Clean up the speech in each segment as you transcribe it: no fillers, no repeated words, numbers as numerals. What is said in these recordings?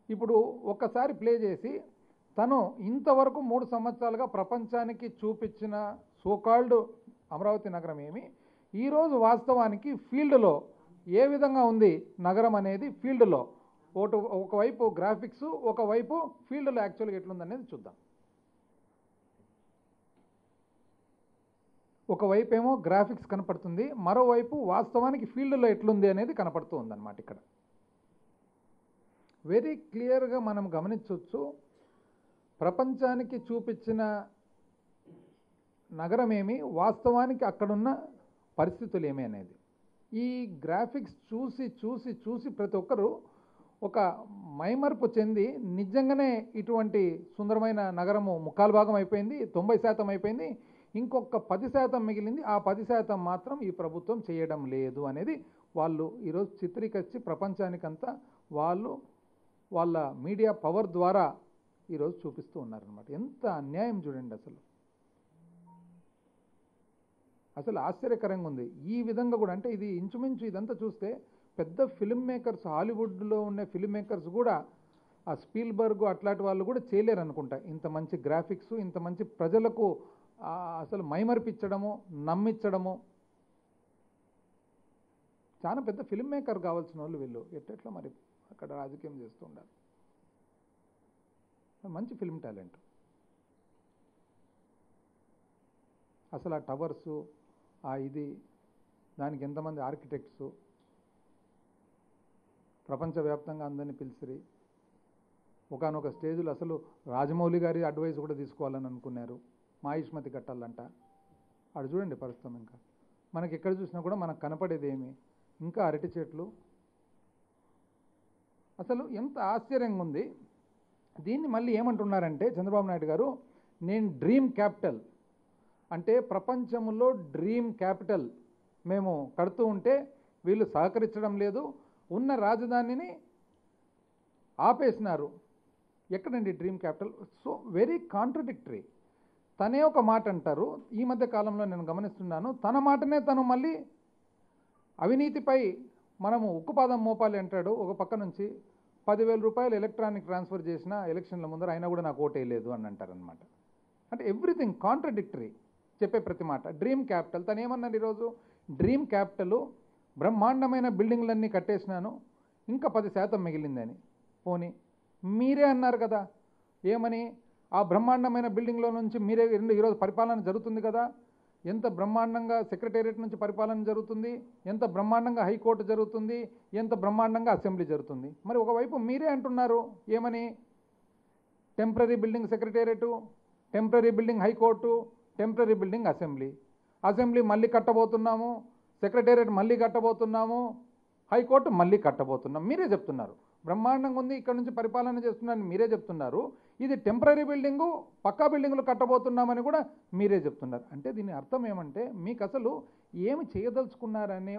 ఇప్పుడు ఒక్కసారి ప్లే చేసి తను ఇంతవరకు 3 సంవత్సరాలుగా ప్రపంచానికి చూపించిన సోకాల్డ్ అమరావతి నగరం ఏమి ఈరోజు వాస్తవానికి ఫీల్డ్లో ఏ విధంగా ఉంది నగరం అనేది ఫీల్డ్లో ఒకవైపు గ్రాఫిక్స్ ఒకవైపు ఫీల్డ్లో యాక్చువల్గా ఎట్లుందనేది చూద్దాం. ఒకవైపు ఏమో గ్రాఫిక్స్ కనపడుతుంది, మరోవైపు వాస్తవానికి ఫీల్డ్లో ఎట్లుంది అనేది కనపడుతూ ఉందన్నమాట. ఇక్కడ వెరీ క్లియర్గా మనం గమనించవచ్చు ప్రపంచానికి చూపించిన నగరం ఏమి, వాస్తవానికి అక్కడున్న పరిస్థితులు ఏమి అనేది. ఈ గ్రాఫిక్స్ చూసి చూసి చూసి ప్రతి ఒక్కరూ ఒక మైమర్పు చెంది నిజంగానే ఇటువంటి సుందరమైన నగరము 3/4 అయిపోయింది, 90% అయిపోయింది, ఇంకొక 10% మిగిలింది, ఆ 10% మాత్రం ఈ ప్రభుత్వం చేయడం లేదు అనేది వాళ్ళు ఈరోజు చిత్రీకరించి ప్రపంచానికంతా వాళ్ళ మీడియా పవర్ ద్వారా ఈరోజు చూపిస్తూ ఉన్నారనమాట. ఎంత అన్యాయం చూడండి, అసలు ఆశ్చర్యకరంగా ఉంది. ఈ విధంగా కూడా అంటే ఇది ఇంచుమించు ఇదంతా చూస్తే పెద్ద ఫిల్మ్ మేకర్స్, హాలీవుడ్లో ఉండే ఫిల్మ్ మేకర్స్ కూడా ఆ స్పీల్బర్గ్ అట్లాంటి వాళ్ళు కూడా చేయలేరు అనుకుంటా. ఇంత మంచి గ్రాఫిక్స్, ఇంత మంచి ప్రజలకు అసలు మైమరిపించడము, నమ్మించడము. చాలా పెద్ద ఫిల్మ్ మేకర్ కావాల్సిన వాళ్ళు వీళ్ళు ఎట్లా మరి అక్కడ రాజకీయం చేస్తూ ఉండాలి. మంచి ఫిల్మ్ టాలెంట్. అసలు ఆ టవర్సు, ఇది దానికి ఎంతమంది ఆర్కిటెక్ట్సు, ప్రపంచవ్యాప్తంగా అందరినీ పిలిచిరి. ఒకనొక స్టేజ్లో అసలు రాజమౌళి గారి అడ్వైస్ కూడా తీసుకోవాలని అనుకున్నారు. మాహిష్మతి కట్టాలంట. అటు చూడండి పరిస్థితి. ఇంకా మనకి ఎక్కడ చూసినా కూడా మనకు కనపడేది ఏమి, ఇంకా అరటి చెట్లు. అసలు ఎంత ఆశ్చర్యంగా ఉంది. దీన్ని మళ్ళీ ఏమంటున్నారంటే చంద్రబాబు నాయుడు గారు, నేను డ్రీమ్ క్యాపిటల్ అంటే ప్రపంచంలో డ్రీమ్ క్యాపిటల్ మేము కడుతూ ఉంటే వీళ్ళు సహకరించడం లేదు, ఉన్న రాజధానిని ఆపేసినారు. ఎక్కడండి dream capital? So very contradictory. తనే ఒక మాట అంటారు. ఈ మధ్య కాలంలో నేను గమనిస్తున్నాను, తన మాటనే తను మళ్ళీ అవినీతిపై మనము ఉక్కుపాదం మోపాలి అంటాడు. ఒక పక్క నుంచి 10,000 రూపాయలు ఎలక్ట్రానిక్ ట్రాన్స్ఫర్ చేసిన ఎలక్షన్ల ముందర అయినా కూడా నాకు ఓటేయలేదు అని అంటారనమాట. అంటే ఎవ్రీథింగ్ కాంట్రడిక్టరీ, చెప్పే ప్రతి మాట. డ్రీమ్ క్యాపిటల్ తను ఏమన్నాడు ఈరోజు? డ్రీమ్ క్యాపిటల్ బ్రహ్మాండమైన బిల్డింగ్లన్నీ కట్టేసినాను, ఇంకా 10% మిగిలిందని. పోనీ మీరే అన్నారు కదా, ఏమని? ఆ బ్రహ్మాండమైన బిల్డింగ్లో నుంచి మీరే ఈరోజు పరిపాలన జరుగుతుంది కదా, ఎంత బ్రహ్మాండంగా సెక్రటేరియట్ నుంచి పరిపాలన జరుగుతుంది, ఎంత బ్రహ్మాండంగా హైకోర్టు జరుగుతుంది, ఎంత బ్రహ్మాండంగా అసెంబ్లీ జరుగుతుంది. మరి ఒకవైపు మీరే అంటున్నారు ఏమని? Temporary building secretariat, temporary building high court, temporary building assembly. Assembly మళ్ళీ కట్టబోతున్నాము, సెక్రటేరియట్ మళ్ళీ కట్టబోతున్నాము, హైకోర్టు మళ్ళీ కట్టబోతున్నాం. మీరే చెప్తున్నారు. బ్రహ్మాండంగా ఉంది, ఇక్కడ నుంచి పరిపాలన చేస్తున్నారని మీరే చెప్తున్నారు. ఇది టెంపరీ బిల్డింగు, పక్కా బిల్డింగులు కట్టబోతున్నామని కూడా మీరే చెప్తున్నారు. అంటే దీని అర్థం ఏమంటే మీకు అసలు ఏమి చేయదలుచుకున్నారనే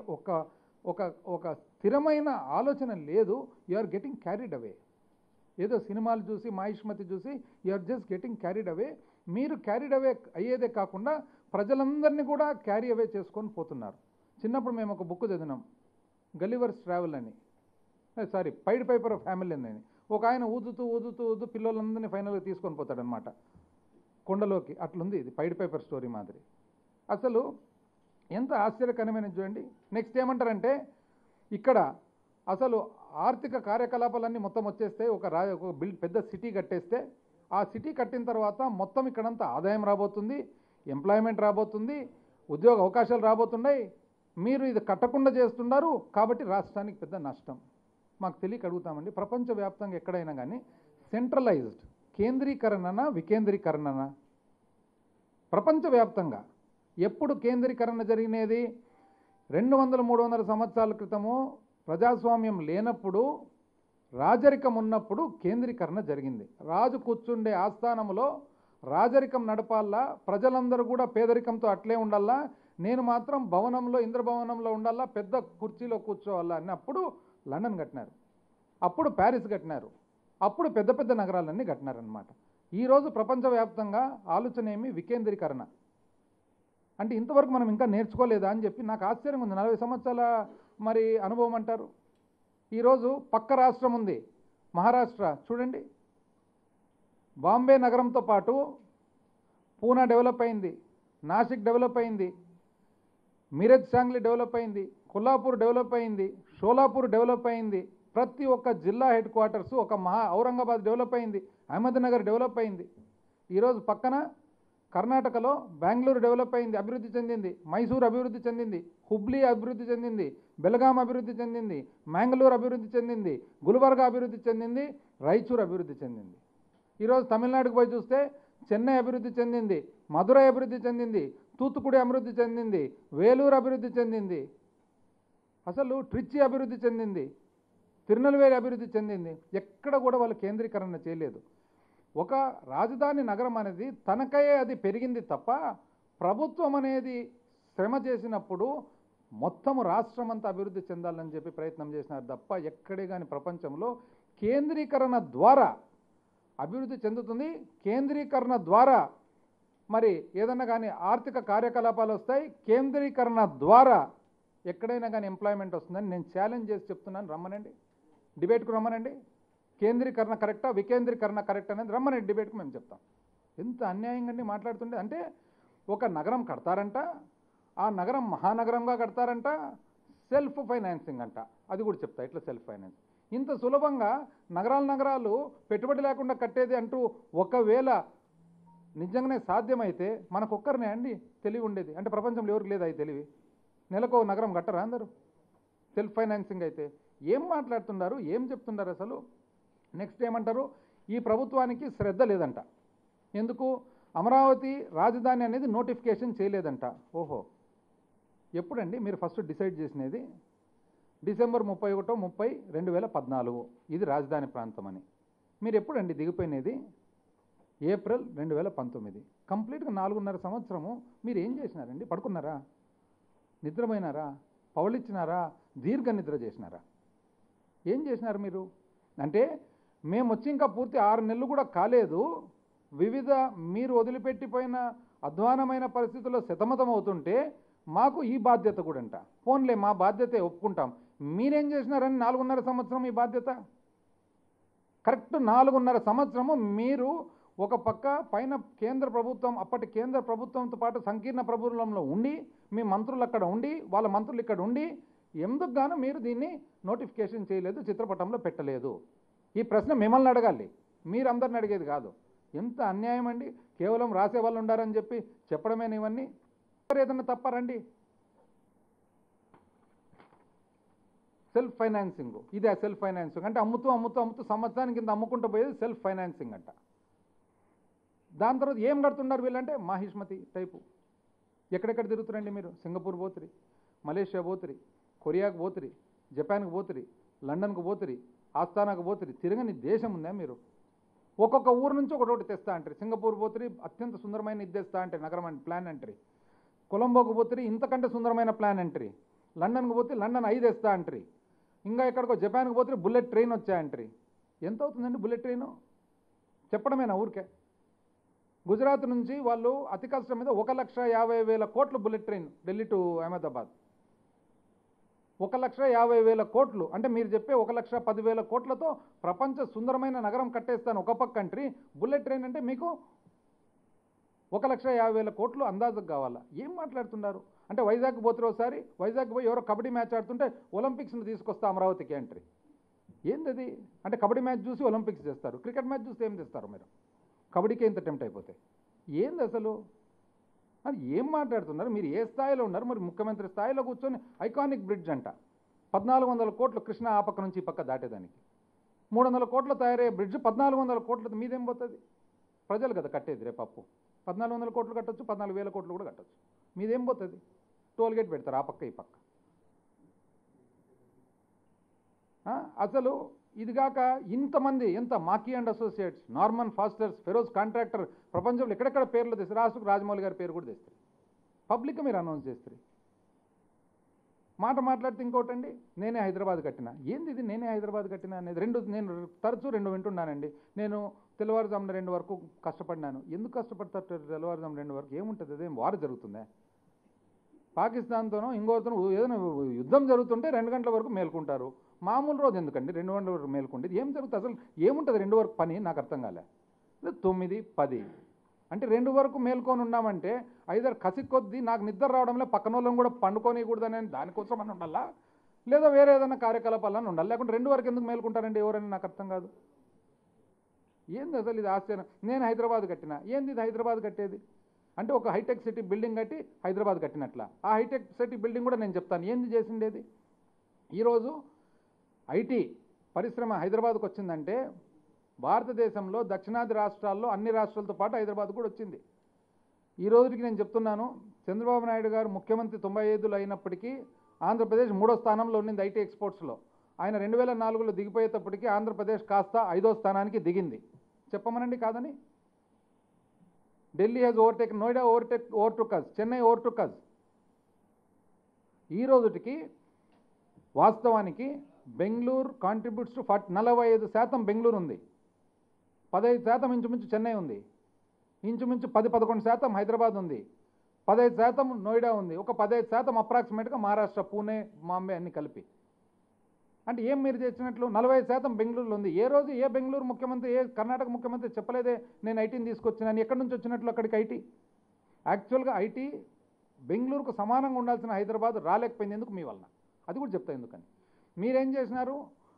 ఒక స్థిరమైన ఆలోచన లేదు. You are getting carried away. ఏదో సినిమాలు చూసి మాహిష్మతి చూసి you are just getting carried away. మీరు క్యారీడ్ అవే అయ్యేదే కాకుండా ప్రజలందరినీ కూడా క్యారీ అవే చేసుకొని పోతున్నారు. చిన్నప్పుడు మేము ఒక బుక్ చదివినాం, గలివర్స్ ట్రావెల్ అని, sorry pied piper of family అని. ఒక ఆయన ఊదుతూ పిల్లలందరినీ ఫైనల్గా తీసుకొని పోతాడనమాట కొండలోకి. అట్లుంది ఇది పైడ్ పేపర్ స్టోరీ మాదిరి. అసలు ఎంత ఆశ్చర్యకరమైన చూడండి. నెక్స్ట్ ఏమంటారంటే ఇక్కడ అసలు ఆర్థిక కార్యకలాపాలన్నీ మొత్తం వచ్చేస్తే ఒక పెద్ద సిటీ కట్టేస్తే, ఆ సిటీ కట్టిన తర్వాత మొత్తం ఇక్కడంతా ఆదాయం రాబోతుంది, ఎంప్లాయ్మెంట్ రాబోతుంది, ఉద్యోగ అవకాశాలు రాబోతున్నాయి. మీరు ఇది కట్టకుండా చేస్తున్నారు కాబట్టి రాష్ట్రానికి పెద్ద నష్టం. మాకు తెలియక అడుగుతామండి, ప్రపంచవ్యాప్తంగా ఎక్కడైనా కానీ సెంట్రలైజ్డ్ కేంద్రీకరణనా వికేంద్రీకరణనా? ప్రపంచవ్యాప్తంగా ఎప్పుడు కేంద్రీకరణ జరిగినది? 200-300 సంవత్సరాల క్రితము ప్రజాస్వామ్యం లేనప్పుడు, రాజరికం ఉన్నప్పుడు కేంద్రీకరణ జరిగింది. రాజు కూర్చుండే ఆస్థానంలో రాజరికం నడపాలా, ప్రజలందరూ కూడా పేదరికంతో అట్లే ఉండాలా, నేను మాత్రం భవనంలో ఇంద్రభవనంలో ఉండాలా, పెద్ద కుర్చీలో కూర్చోవాలా అన్నప్పుడు లండన్ కట్టినారు, అప్పుడు ప్యారిస్ కట్టినారు, అప్పుడు పెద్ద పెద్ద నగరాలన్నీ కట్టినారనమాట. ఈరోజు ప్రపంచవ్యాప్తంగా ఆలోచన ఏమి? వికేంద్రీకరణ. అంటే ఇంతవరకు మనం ఇంకా నేర్చుకోలేదా అని చెప్పి నాకు ఆశ్చర్యం ఉంది. 40 సంవత్సరాల మరి అనుభవం అంటారు. ఈరోజు పక్క రాష్ట్రం ఉంది, మహారాష్ట్ర చూడండి, బాంబే నగరంతో పాటు పూనా డెవలప్ అయింది, నాసిక్ డెవలప్ అయింది, మీరజ్ సాంగ్లీ డెవలప్ అయింది, కొల్లాపూర్ డెవలప్ అయింది, షోలాపూర్ డెవలప్ అయింది. ప్రతి ఒక్క జిల్లా హెడ్ క్వార్టర్స్ ఒక ఔరంగాబాద్ డెవలప్ అయింది, అహ్మద్నగర్ డెవలప్ అయింది. ఈరోజు పక్కన కర్ణాటకలో బెంగళూరు డెవలప్ అయింది, అభివృద్ధి చెందింది, మైసూర్ అభివృద్ధి చెందింది, హుబ్లీ అభివృద్ధి చెందింది, బెల్గాం అభివృద్ధి చెందింది, మ్యాంగళూరు అభివృద్ధి చెందింది, గుల్బర్గా అభివృద్ధి చెందింది, రాయచూర్ అభివృద్ధి చెందింది. ఈరోజు తమిళనాడుకు పోయి చూస్తే చెన్నై అభివృద్ధి చెందింది, మదురై అభివృద్ధి చెందింది, తూత్తుకుడి అభివృద్ధి చెందింది, వేలూరు అభివృద్ధి చెందింది, అసలు ట్రిచి అభివృద్ధి చెందింది, తిరునెల్వేలి అభివృద్ధి చెందింది. ఎక్కడ కూడా వాళ్ళు కేంద్రీకరణ చేయలేదు. ఒక రాజధాని నగరం అనేది తనకయే అది పెరిగింది తప్ప ప్రభుత్వం అనేది శ్రమ చేసినప్పుడు మొత్తం రాష్ట్రం అంతా అభివృద్ధి చెందాలని చెప్పి ప్రయత్నం చేసినారు తప్ప ఎక్కడే కానీ ప్రపంచంలో కేంద్రీకరణ ద్వారా అభివృద్ధి చెందుతుంది. కేంద్రీకరణ ద్వారా మరి ఏదన్నా కానీ ఆర్థిక కార్యకలాపాలు వస్తాయి. కేంద్రీకరణ ద్వారా ఎక్కడైనా కానీ ఎంప్లాయ్మెంట్ వస్తుందని నేను ఛాలెంజ్ చేసి చెప్తున్నాను. రమ్మనండి, డిబేట్కు రమ్మనండి. కేంద్రీకరణ కరెక్టా, వికేంద్రీకరణ కరెక్ట్ అనేది రమ్మనండి, డిబేట్కు మేము చెప్తాం. ఎంత అన్యాయంగా మాట్లాడుతుండే అంటే, ఒక నగరం కడతారంట, ఆ నగరం మహానగరంగా కడతారంట, సెల్ఫ్ ఫైనాన్సింగ్ అంట. అది కూడా చెప్తా ఇట్లా సెల్ఫ్ ఫైనాన్స్. ఇంత సులభంగా నగరాలు పెట్టుబడి లేకుండా కట్టేది అంటూ ఒకవేళ నిజంగానే సాధ్యమైతే మనకొక్కరినే అండి తెలివి ఉండేది. అంటే ప్రపంచంలో ఎవరికి లేదు అది తెలివి. నెలకు నగరం కట్టరా అందరూ సెల్ఫ్ ఫైనాన్సింగ్ అయితే? ఏం మాట్లాడుతున్నారు, ఏం చెప్తున్నారు అసలు? నెక్స్ట్ ఏమంటారు, ఈ ప్రభుత్వానికి శ్రద్ధ లేదంట. ఎందుకు? అమరావతి రాజధాని అనేది నోటిఫికేషన్ చేయలేదంట. ఓహో, ఎప్పుడండి మీరు ఫస్ట్ డిసైడ్ చేసినది? డిసెంబర్ 31/30/2014 ఇది రాజధాని ప్రాంతం అని. మీరు ఎప్పుడండి దిగిపోయినది? ఏప్రిల్ 2019. కంప్లీట్గా 4.5 సంవత్సరము మీరు ఏం చేసినారండి? పడుకున్నారా, నిద్రపోయినారా, పవళిచ్చినారా, దీర్ఘ నిద్ర చేసినారా? ఏం చేసినారు మీరు? అంటే మేము వచ్చి ఇంకా పూర్తి 6 నెలలు కూడా కాలేదు. వివిధ మీరు వదిలిపెట్టిపోయిన అధ్వానమైన పరిస్థితుల్లో సతమతం అవుతుంటే మాకు ఈ బాధ్యత కూడా అంట. ఫోన్లే మా బాధ్యతే ఒప్పుకుంటాం. మీరేం చేసినారని 4.5 సంవత్సరం ఈ బాధ్యత? కరెక్ట్ 4.5 సంవత్సరము మీరు ఒక పక్క పైన కేంద్ర ప్రభుత్వం, అప్పటి కేంద్ర ప్రభుత్వంతో పాటు సంకీర్ణ ప్రభుత్వంలో ఉండి, మీ మంత్రులు అక్కడ ఉండి, వాళ్ళ మంత్రులు ఇక్కడ ఉండి, ఎందుకు గాను మీరు దీన్ని నోటిఫికేషన్ చేయలేదు, చిత్రపటంలో పెట్టలేదు? ఈ ప్రశ్న మిమ్మల్ని అడగాలి, మీరు అందరిని అడిగేది కాదు. ఎంత అన్యాయం అండి! కేవలం రాసే వాళ్ళు ఉండారని చెప్పి చెప్పడమేనా ఇవన్నీ? ఏదన్నా తప్పారండి? సెల్ఫ్ ఫైనాన్సింగ్, ఇదే సెల్ఫ్ ఫైనాన్సింగ్ అంటే అమ్ముతూ సంవత్సరానికి కింద అమ్ముకుంటూ పోయేది సెల్ఫ్ ఫైనాన్సింగ్ అంట. దాని తర్వాత ఏం కడుతున్నారు వీళ్ళంటే మాహిష్మతి టైపు. ఎక్కడెక్కడ తిరుగుతారండి మీరు? సింగపూర్ పోతురి, మలేషియా పోతురి, కొరియాకు పోతురి, జపాన్కు పోతురి, లండన్కు పోతురి, ఆస్థానాకు పోతురి. తిరగని దేశం ఉందా మీరు? ఒక్కొక్క ఊరు నుంచి ఒకటి తెస్తా అంటారు. సింగపూర్ పోతురి, అత్యంత సుందరమైన ఇది తెస్తా అంటే నగరం అంటే ప్లాన్ అంటారు. కొలంబోకు పోతురి, ఇంతకంటే సుందరమైన ప్లాన్ అంటారు. లండన్కు పోతే లండన్ 5 తెస్తా అంటారు. ఇంకా ఎక్కడికో జపాన్కు పోతే బుల్లెట్ ట్రైన్ వచ్చాయంటారు. ఎంత అవుతుందండి బుల్లెట్ ట్రైను? చెప్పడమేనా ఊరికే? గుజరాత్ నుంచి వాళ్ళు అతి కష్టం మీద 1,50,000 కోట్లు bullet train Delhi to Ahmedabad. 1,50,000 కోట్లు అంటే మీరు చెప్పే 1,10,000 కోట్లతో ప్రపంచ సుందరమైన నగరం కట్టేస్తాను ఒక పక్క కంట్రీ. బుల్లెట్ ట్రైన్ అంటే మీకు 1,50,000 కోట్లు అందాజుకు కావాలా? ఏం మాట్లాడుతున్నారు? అంటే వైజాగ్ పోతే ఒకసారి వైజాగ్ పోయి ఎవరో కబడ్డీ మ్యాచ్ ఆడుతుంటే ఒలింపిక్స్ని తీసుకొస్తా అమరావతికి ఎంట్రీ. ఏంది? అంటే కబడ్డీ మ్యాచ్ చూసి ఒలింపిక్స్ చేస్తారు, క్రికెట్ మ్యాచ్ చూస్తే ఏం చేస్తారు మీరు? కబడ్డీకే ఇంత టెంప్ట్ అయిపోతే ఏంది అసలు? మరి ఏం మాట్లాడుతున్నారు మీరు? ఏ స్థాయిలో ఉన్నారు? మరి ముఖ్యమంత్రి స్థాయిలో కూర్చొని ఐకానిక్ బ్రిడ్జ్ అంట 1,400 కోట్లు కృష్ణ ఆ పక్క నుంచి ఈ పక్క దాటేదానికి. 300 కోట్లు తయారయ్యే బ్రిడ్జ్ 1,400 కోట్లతో మీదేం పోతుంది? ప్రజలు కదా కట్టేది రేపు అప్పు. 1,400 కోట్లు కట్టొచ్చు, 14,000 కోట్లు కూడా కట్టొచ్చు. మీదేం పోతుంది? టోల్ గేట్ పెడతారు ఆ పక్క ఈ పక్క. అసలు ఇదిగాక ఇంతమంది, ఎంత Maki and associates, Norman Fosters, Feroz Contractor, ప్రపంచంలో ఎక్కడెక్కడ పేర్లు తెస్తారు. రాష్ట్రకు రాజమౌళి గారి పేరు కూడా తెస్తారు. పబ్లిక్ మీరు అనౌన్స్ చేస్తారు. మాట్లాడితే ఇంకోటండి, నేనే హైదరాబాద్ కట్టినా. ఏంది ఇది నేనే హైదరాబాద్ కట్టినా అనేది? నేను తరచూ 2 వింటున్నానండి. నేను తెల్లవారుజామున 2 వరకు కష్టపడినాను. ఎందుకు కష్టపడతారు తెల్లవారుజామున 2 వరకు? ఏముంటుంది? అదేం వారు జరుగుతుందా? పాకిస్తాన్తోనో ఇంకోతోనో ఏదైనా యుద్ధం జరుగుతుంటే 2 గంటల వరకు మేల్కుంటారు. మామూలు రోజు ఎందుకండి 2 గంటల వరకు మేల్కొండేది? ఏం జరుగుతుంది అసలు? ఏముంటుంది 2 వరకు పని? నాకు అర్థం కాలే. 9, 10 అంటే 2 వరకు మేల్కొని ఉన్నామంటే ఐదర్ కసి కొద్దీ నాకు నిద్ర రావడంలో పక్కన వాళ్ళని కూడా పండుకోనికూడదని దానికోసం అని ఉండాలా, లేదా వేరే ఏదైనా కార్యకలాపాలని ఉండాలి. లేకుంటే 2 వరకు ఎందుకు మేల్కుంటారండి ఎవరైనా? నాకు అర్థం కాదు. ఏంది అసలు ఇది ఆశ్చర్యం. నేను హైదరాబాద్ కట్టినా, ఏంది ఇది హైదరాబాద్ కట్టేది అంటే ఒక హైటెక్ సిటీ బిల్డింగ్ కట్టి హైదరాబాద్ కట్టినట్ల. ఆ హైటెక్ సిటీ బిల్డింగ్ కూడా నేను చెప్తాను ఏంది చేసిండేది. ఈరోజు ఐటీ పరిశ్రమ హైదరాబాద్కు వచ్చిందంటే భారతదేశంలో దక్షిణాది రాష్ట్రాల్లో అన్ని రాష్ట్రాలతో పాటు హైదరాబాద్ కూడా వచ్చింది. ఈ రోజుకి నేను చెప్తున్నాను, చంద్రబాబు నాయుడు గారు ముఖ్యమంత్రి 95లో అయినప్పటికీ ఆంధ్రప్రదేశ్ 3వ స్థానంలో ఉండింది ఐటీ ఎక్స్పోర్ట్స్లో. ఆయన 2004లో దిగిపోయేటప్పటికీ ఆంధ్రప్రదేశ్ కాస్త 5వ స్థానానికి దిగింది. చెప్పమనండి కాదని. Delhi has overtake, Noida overtook us, Chennai overtook us. ఈ రోజుకి వాస్తవానికి బెంగళూరు కాంట్రిబ్యూట్స్ టు 45% బెంగళూరు ఉంది, 15% ఇంచుమించు చెన్నై ఉంది, ఇంచుమించు 10-11% హైదరాబాద్ ఉంది, 15% నోయిడా ఉంది, ఒక 15% అప్రాక్సిమేట్గా మహారాష్ట్ర, పూణే, బాంబే అన్ని కలిపి. అంటే ఏం మీరు చేసినట్లు 40% బెంగళూరులో ఉంది. ఏ రోజు ఏ బెంగళూరు ముఖ్యమంత్రి, ఏ కర్ణాటక ముఖ్యమంత్రి చెప్పలేదే నేను ఐటీని తీసుకొచ్చినాను. ఎక్కడి నుంచి వచ్చినట్లు అక్కడికి ఐటీ? యాక్చువల్గా ఐటీ బెంగళూరుకు సమానంగా ఉండాల్సిన హైదరాబాద్ రాలేకపోయింది. ఎందుకు? మీ వలన. అది కూడా చెప్తా ఎందుకని. మీరేం చేసినారు?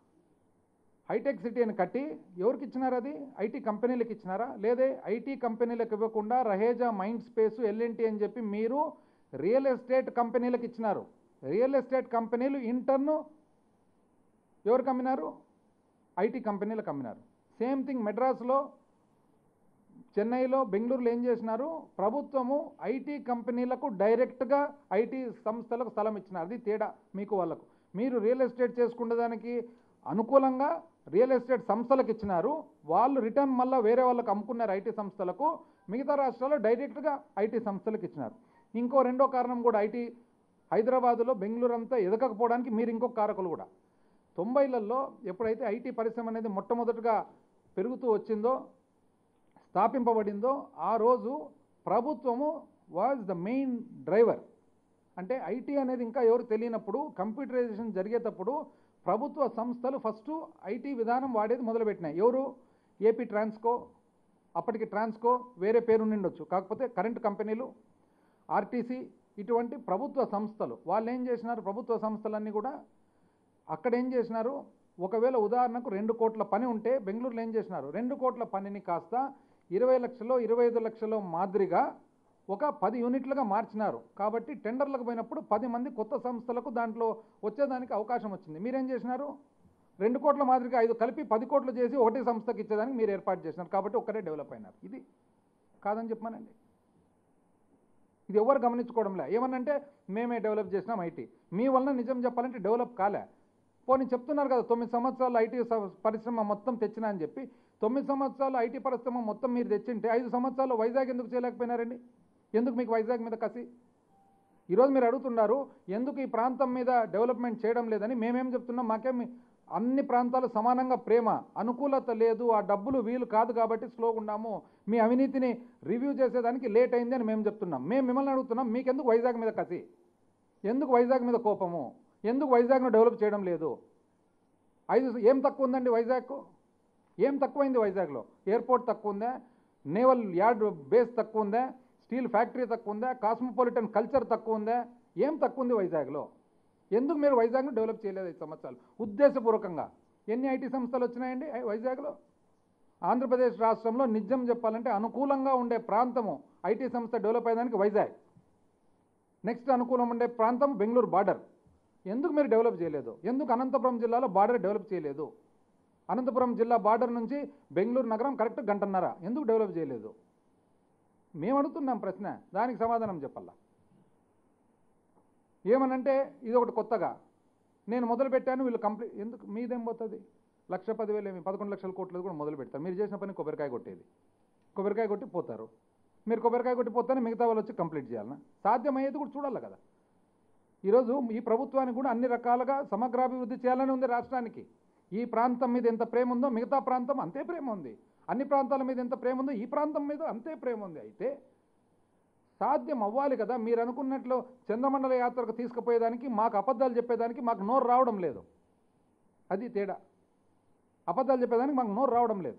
హైటెక్ సిటీ అని కట్టి ఎవరికి ఇచ్చినారు? అది ఐటీ కంపెనీలకు ఇచ్చినారా? లేదే ఐటీ కంపెనీలకు ఇవ్వకుండా రహేజా, మైండ్ స్పేసు, ఎల్ఎన్టీ అని చెప్పి మీరు రియల్ ఎస్టేట్ కంపెనీలకు ఇచ్చినారు. రియల్ ఎస్టేట్ కంపెనీలు ఇంటర్ను ఎవరికి అమ్మినారు? ఐటీ కంపెనీలకు అమ్మినారు. సేమ్ థింగ్ మెడ్రాస్లో, చెన్నైలో, బెంగళూరులో ఏం చేసినారు? ప్రభుత్వము ఐటీ కంపెనీలకు డైరెక్ట్గా ఐటీ సంస్థలకు స్థలం ఇచ్చినారు. అది తేడా మీకు వాళ్ళకు. మీరు రియల్ ఎస్టేట్ చేసుకునే దానికి అనుకూలంగా రియల్ ఎస్టేట్ సంస్థలకు ఇచ్చినారు, వాళ్ళు రిటర్న్ మళ్ళీ వేరే వాళ్ళకు అమ్ముకున్నారు ఐటీ సంస్థలకు. మిగతా రాష్ట్రాల్లో డైరెక్ట్గా ఐటీ సంస్థలకు ఇచ్చినారు. రెండో కారణం కూడా ఐటీ హైదరాబాదులో బెంగళూరు అంతా ఎదగకపోవడానికి మీరు ఇంకొక కారకులు కూడా. 90లలో ఎప్పుడైతే ఐటీ పరిశ్రమ అనేది మొట్టమొదటిగా పెరుగుతూ వచ్చిందో, స్థాపింపబడిందో, ఆ రోజు ప్రభుత్వము వాజ్ ద మెయిన్ డ్రైవర్. అంటే ఐటీ అనేది ఇంకా ఎవరు తెలియనప్పుడు, కంప్యూటరైజేషన్ జరిగేటప్పుడు ప్రభుత్వ సంస్థలు ఫస్ట్ ఐటీ విధానం వాడేది మొదలుపెట్టినాయి. ఎవరు? ఏపీ ట్రాన్స్కో, అప్పటికి ట్రాన్స్కో వేరే పేరు ఉండొచ్చు, కాకపోతే కరెంటు కంపెనీలు, ఆర్టీసీ, ఇటువంటి ప్రభుత్వ సంస్థలు. వాళ్ళు ఏం చేసినారు? ప్రభుత్వ సంస్థలన్నీ కూడా అక్కడ ఏం చేసినారు? ఒకవేళ ఉదాహరణకు 2 కోట్ల పని ఉంటే బెంగళూరులో ఏం చేసినారు? 2 కోట్ల పనిని కాస్త 20 లక్షలు, 25 లక్షలు మాదిరిగా ఒక 10 యూనిట్లుగా మార్చినారు. కాబట్టి టెండర్లకు పోయినప్పుడు 10 మంది కొత్త సంస్థలకు దాంట్లో వచ్చేదానికి అవకాశం వచ్చింది. మీరేం చేసినారు? 2 కోట్ల మాదిరిగా 5 కలిపి 10 కోట్లు చేసి ఒకటే సంస్థకి ఇచ్చేదానికి మీరు ఏర్పాటు చేసినారు. కాబట్టి ఒక్కరే డెవలప్ అయినారు. ఇది కాదని చెప్పానండి. ఇది ఎవరు గమనించుకోవడంలే. ఏమన్నంటే మేమే డెవలప్ చేసినాం ఐటీ. మీ వలన నిజం చెప్పాలంటే డెవలప్ కాలే. పోనీ చెప్తున్నారు కదా 9 సంవత్సరాలు ఐటీ పరిశ్రమ మొత్తం తెచ్చినా అని చెప్పి. 9 సంవత్సరాలు ఐటీ పరిశ్రమ మొత్తం మీరు తెచ్చింటే 5 సంవత్సరాలు వైజాగ్ ఎందుకు చేయలేకపోయినారండి? ఎందుకు మీకు వైజాగ్ మీద కసి? ఈరోజు మీరు అడుగుతున్నారు ఎందుకు ఈ ప్రాంతం మీద డెవలప్మెంట్ చేయడం లేదని. మేమేం చెప్తున్నాం? మాకేం అన్ని ప్రాంతాలు సమానంగా ప్రేమ, అనుకూలత లేదు, ఆ డబ్బులు వీలు కాదు కాబట్టి స్లోగా ఉన్నాము, మీ అవినీతిని రివ్యూ చేసేదానికి లేట్ అయింది అని మేము చెప్తున్నాం. మేము మిమ్మల్ని అడుగుతున్నాం, మీకెందుకు వైజాగ్ మీద కసి? ఎందుకు వైజాగ్ మీద కోపము? ఎందుకు వైజాగ్ను డెవలప్ చేయడం లేదు? ఏం తక్కువ ఉందండి వైజాగ్కు? ఏం తక్కువైంది వైజాగ్లో? ఎయిర్పోర్ట్ తక్కువ ఉందా? నేవల్ యార్డ్ బేస్ తక్కువ ఉందా? స్టీల్ ఫ్యాక్టరీ తక్కువ ఉందా? కాస్మోపాలిటన్ కల్చర్ తక్కువ ఉందా? ఏం తక్కువ ఉంది వైజాగ్లో? ఎందుకు మీరు వైజాగ్ను డెవలప్ చేయలేదు 5 సంవత్సరాలు ఉద్దేశపూర్వకంగా? ఎన్ని ఐటీ సంస్థలు వచ్చినాయండి వైజాగ్లో? ఆంధ్రప్రదేశ్ రాష్ట్రంలో నిజం చెప్పాలంటే అనుకూలంగా ఉండే ప్రాంతము ఐటీ సంస్థ డెవలప్ అయ్యేదానికి వైజాగ్. నెక్స్ట్ అనుకూలం ఉండే ప్రాంతం బెంగళూరు బార్డర్. ఎందుకు మీరు డెవలప్ చేయలేదు? ఎందుకు అనంతపురం జిల్లాలో బార్డర్ డెవలప్ చేయలేదు? అనంతపురం జిల్లా బార్డర్ నుంచి బెంగళూరు నగరం కరెక్ట్ 1.5 గంట. ఎందుకు డెవలప్ చేయలేదు? మేము అడుగుతున్నాం ప్రశ్న, దానికి సమాధానం చెప్పాలా. ఏమనంటే ఇది ఒకటి కొత్తగా నేను మొదలు పెట్టాను, వీళ్ళు కంప్లీట్. ఎందుకు మీదేం పోతుంది? 1,10,000 ఏమి 11 లక్షల కోట్లు కూడా మొదలు పెడతారు. మీరు చేసిన పని కొబ్బరికాయ కొట్టేది. కొబ్బరికాయ కొట్టి పోతారు. మీరు కొబ్బరికాయ కొట్టి పోతేనే మిగతా వాళ్ళు వచ్చి కంప్లీట్ చేయాలన్నా? సాధ్యమయ్యేది కూడా చూడాలి కదా. ఈరోజు ఈ ప్రభుత్వానికి కూడా అన్ని రకాలుగా సమగ్రాభివృద్ధి చేయాలని ఉంది రాష్ట్రానికి. ఈ ప్రాంతం మీద ఎంత ప్రేమ ఉందో మిగతా ప్రాంతం అంతే ప్రేమ ఉంది. అన్ని ప్రాంతాల మీద ఎంత ప్రేమ ఉందో ఈ ప్రాంతం మీద అంతే ప్రేమ ఉంది. అయితే సాధ్యం అవ్వాలి కదా. మీరు అనుకున్నట్లు చంద్రమండల యాత్రకు తీసుకుపోయేదానికి, మాకు అబద్ధాలు చెప్పేదానికి మాకు నోరు రావడం లేదు. అది తేడా. అబద్ధాలు చెప్పేదానికి మాకు నోరు రావడం లేదు.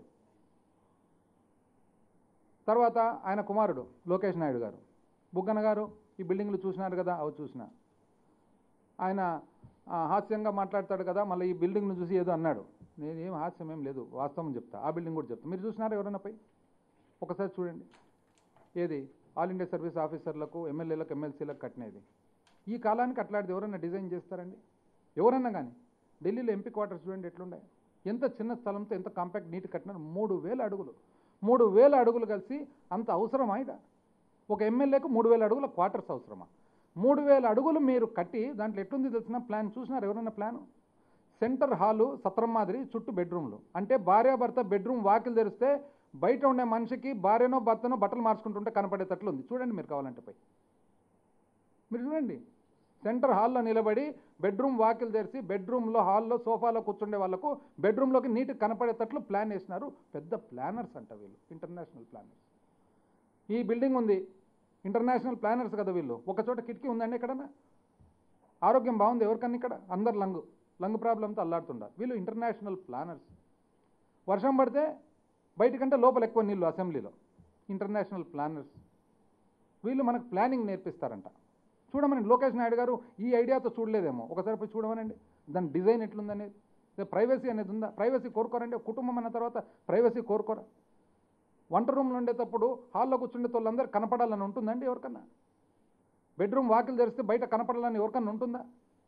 తర్వాత ఆయన కుమారుడు లోకేష్ నాయుడు గారు, బుగ్గన గారు ఈ బిల్డింగ్లు చూసినారు కదా, అవి చూసిన ఆయన హాస్యంగా మాట్లాడతాడు కదా, మళ్ళీ ఈ బిల్డింగ్ను చూసి ఏదో అన్నాడు. నేనేం హాస్యం ఏం లేదు, వాస్తవం చెప్తా. ఆ బిల్డింగ్ కూడా చెప్తా. మీరు చూసినారా ఎవరైనా పై? ఒకసారి చూడండి. ఏది ఆల్ ఇండియా సర్వీస్ ఆఫీసర్లకు, ఎమ్మెల్యేలకు, ఎమ్మెల్సీలకు కట్టినది. ఈ కాలానికి అట్లాంటిది ఎవరైనా డిజైన్ చేస్తారండి? ఎవరన్నా కానీ. ఢిల్లీలో ఎంపీ క్వార్టర్స్ చూడండి ఎట్లుండే, ఎంత చిన్న స్థలంతో ఎంత కాంపాక్ట్ నీట్ కట్టినారు. 3000 అడుగులు, 3000 అడుగులు కలిసి అంత అవసరమా? ఇక ఒక ఎమ్మెల్యేకు 3000 అడుగుల క్వార్టర్స్ అవసరమా? 3000 అడుగులు మీరు కట్టి దాంట్లో ఎట్లుంది తెలిసిన ప్లాన్ చూసినారు ఎవరైనా? ప్లాను సెంటర్ హాలు సత్రం మాదిరి, చుట్టూ బెడ్రూమ్లు. అంటే భార్యాభర్త బెడ్రూమ్ వాకిలు తెరిస్తే బయట ఉండే మనిషికి భార్యనో భర్తనో బట్టలు మార్చుకుంటుంటే కనపడేటట్లు ఉంది. చూడండి మీరు కావాలంటే పై మీరు చూడండి. సెంటర్ హాల్లో నిలబడి బెడ్రూమ్ వాకిలు తెరిచి బెడ్రూమ్లో, హాల్లో, సోఫాలో కూర్చుండే వాళ్ళకు బెడ్రూమ్లోకి నీట్ కనపడేటట్లు ప్లాన్ వేసినారు. పెద్ద ప్లానర్స్ అంట వీళ్ళు, ఇంటర్నేషనల్ ప్లానర్స్. ఈ బిల్డింగ్ ఉంది, ఇంటర్నేషనల్ ప్లానర్స్ కదా వీళ్ళు. ఒక చోట కిటికీ ఉందండి ఎక్కడన్నా? ఆరోగ్యం బాగుంది ఎవరికన్నా ఇక్కడ? అందరు లంగ్ ప్రాబ్లంతో అల్లాడుతుండారు. వీళ్ళు ఇంటర్నేషనల్ ప్లానర్స్. వర్షం పడితే బయటకంటే లోపల ఎక్కువ నీళ్ళు అసెంబ్లీలో. ఇంటర్నేషనల్ ప్లానర్స్ వీళ్ళు మనకు ప్లానింగ్ నేర్పిస్తారంట. చూడమనండి, లోకేష్ నాయుడు గారు ఈ ఐడియాతో చూడలేదేమో, ఒకసారి పోయి చూడమనండి దాని డిజైన్ ఎట్లుందనేది. ప్రైవసీ అనేది ఉందా? ప్రైవసీ కోరుకోరండి. కుటుంబం అన్న తర్వాత ప్రైవసీ కోరుకోరా? వంట రూమ్లో ఉండేటప్పుడు హాల్లో కూర్చుండే వాళ్ళందరూ కనపడాలని ఉంటుందండి ఎవరికన్నా? బెడ్రూమ్ వాకిలు తెరిస్తే బయట కనపడాలని ఎవరికన్నా ఉంటుందా?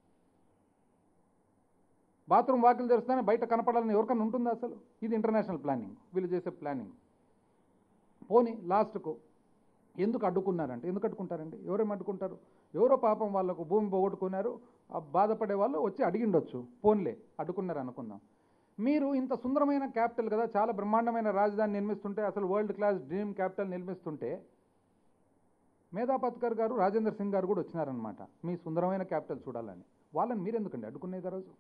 బాత్రూమ్ వాకిలు తెరిస్తేనే బయట కనపడాలని ఎవరికన్నా ఉంటుందా అసలు? ఇది ఇంటర్నేషనల్ ప్లానింగ్, వీళ్ళు చేసే ప్లానింగ్. పోనీ లాస్ట్కు ఎందుకు అడ్డుకున్నారంటే, ఎందుకు అడ్డుకుంటారండి? ఎవరేం అడ్డుకుంటారు? ఎవరో పాపం వాళ్ళకు భూమి పోగొట్టుకున్నారు, ఆ బాధపడే వాళ్ళు వచ్చి అడిగిండొచ్చు, పోన్లే అడ్డుకున్నారు అనుకుందాం. మీరు ఇంత సుందరమైన క్యాపిటల్ కదా, చాలా బ్రహ్మాండమైన రాజధాని నిర్మిస్తుంటే, అసలు వరల్డ్ క్లాస్ డ్రీమ్ క్యాపిటల్ నిర్మిస్తుంటే, మేధా పత్కర్ గారు, రాజేంద్ర సింగ్ గారు కూడా వచ్చినారనమాట మీ సుందరమైన క్యాపిటల్ చూడాలని. వాళ్ళని మీరెందుకండి అడ్డుకునేది ఆ రోజు?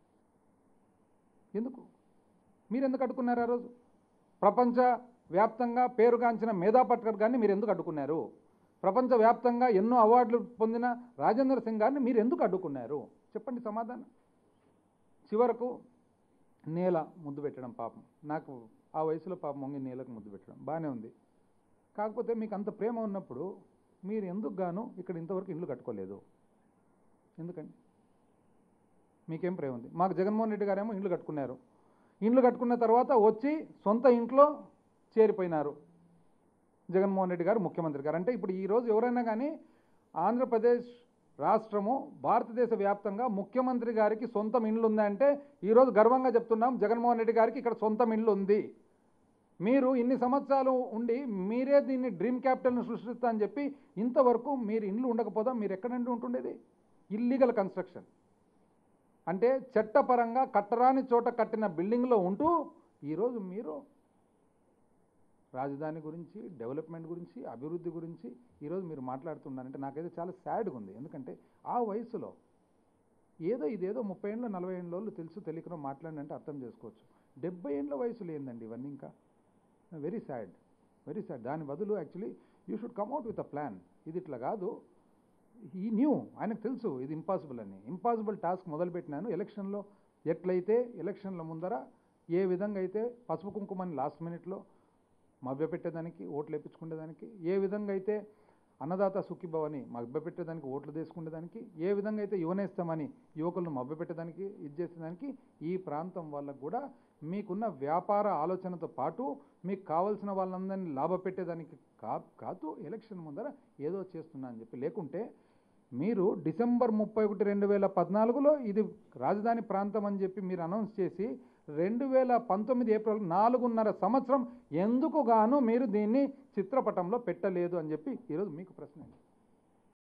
మీరెందుకు అడ్డుకున్నారు ఆ రోజు? ప్రపంచ వ్యాప్తంగా పేరుగాంచిన మేధా పట్కర్ గారిని మీరు ఎందుకు అడ్డుకున్నారు? ప్రపంచవ్యాప్తంగా ఎన్నో అవార్డులు పొందిన రాజేంద్ర సింగ్ గారిని మీరు ఎందుకు అడ్డుకున్నారు? చెప్పండి సమాధానం. చివరకు నేల ముద్దు పెట్టడం, పాపం నాకు ఆ వయసులో పాపం వంగి నేలకు ముద్దు పెట్టడం బాగానే ఉంది. కాకపోతే మీకు అంత ప్రేమ ఉన్నప్పుడు మీరు ఎందుకు గాను ఇక్కడ ఇంతవరకు ఇల్లు కట్టుకోలేదు? ఎందుకండి? మీకేం ప్రేమ ఉంది? మాకు జగన్మోహన్ రెడ్డి గారేమో ఇండ్లు కట్టుకున్నారు. ఇండ్లు కట్టుకున్న తర్వాత వచ్చి సొంత ఇంట్లో చేరిపోయినారు జగన్మోహన్ రెడ్డి గారు, ముఖ్యమంత్రి గారు. అంటే ఇప్పుడు ఈరోజు ఎవరైనా కానీ ఆంధ్రప్రదేశ్ రాష్ట్రము భారతదేశ వ్యాప్తంగా ముఖ్యమంత్రి గారికి సొంతం ఇండ్లు ఉందంటే ఈరోజు గర్వంగా చెప్తున్నాం, జగన్మోహన్ రెడ్డి గారికి ఇక్కడ సొంతం ఇండ్లు ఉంది. మీరు ఇన్ని సంవత్సరాలు ఉండి మీరే దీన్ని డ్రీమ్ క్యాపిటల్ని సృష్టిస్తా అని చెప్పి ఇంతవరకు మీరు ఇండ్లు ఉండకపోదా? మీరు ఎక్కడంటే ఉంటుండేది? ఇల్లీగల్ కన్స్ట్రక్షన్ అంటే చట్టపరంగా కట్టరాని చోట కట్టిన బిల్డింగ్లో ఉంటూ ఈరోజు మీరు రాజధాని గురించి, డెవలప్మెంట్ గురించి, అభివృద్ధి గురించి ఈరోజు మీరు మాట్లాడుతున్నారంటే నాకైతే చాలా సాడ్గా ఉంది. ఎందుకంటే ఆ వయసులో ఇదేదో 30 ఏళ్ళు 40 ఏళ్ళ వాళ్ళు తెలుసు తెలియకనో మాట్లాడినంటే అర్థం చేసుకోవచ్చు. 70 ఏళ్ళ వయసులో ఏందండి ఇవన్నీ? ఇంకా వెరీ సాడ్, వెరీ సాడ్. దాని బదులు actually you should come at with a plan. ఇది ఇట్లా కాదు, ఈ న్యూ ఆయనకు తెలుసు ఇది ఇంపాసిబుల్ అని. ఇంపాసిబుల్ టాస్క్ మొదలుపెట్టినాను. ఎలక్షన్లో ఎట్లయితే ఎలక్షన్ల ముందర ఏ విధంగా అయితే పసుపు కుంకుమని లాస్ట్ మినిట్లో మభ్యపెట్టేదానికి, ఓట్లు వేయించుకునేదానికి, ఏ విధంగా అయితే అన్నదాత సుఖీభవని మభ్యపెట్టేదానికి, ఓట్లు తీసుకునేదానికి, ఏ విధంగా అయితే యువనేస్తామని యువకులను మభ్యపెట్టేదానికి, ఇది చేసేదానికి, ఈ ప్రాంతం వాళ్ళకు కూడా మీకున్న వ్యాపార ఆలోచనతో పాటు మీకు కావాల్సిన వాళ్ళందరినీ లాభపెట్టేదానికి కాదు ఎలక్షన్ ముందర ఏదో చేస్తున్నా అని చెప్పి. లేకుంటే మీరు డిసెంబర్ 31, 2014లో ఇది రాజధాని ప్రాంతం అని చెప్పి మీరు అనౌన్స్ చేసి 2019 ఏప్రిల్ 4.5 సంవత్సరం ఎందుకు గాను మీరు దీన్ని చిత్రపటంలో పెట్టలేదు అని చెప్పి ఈరోజు మీకు ప్రశ్న.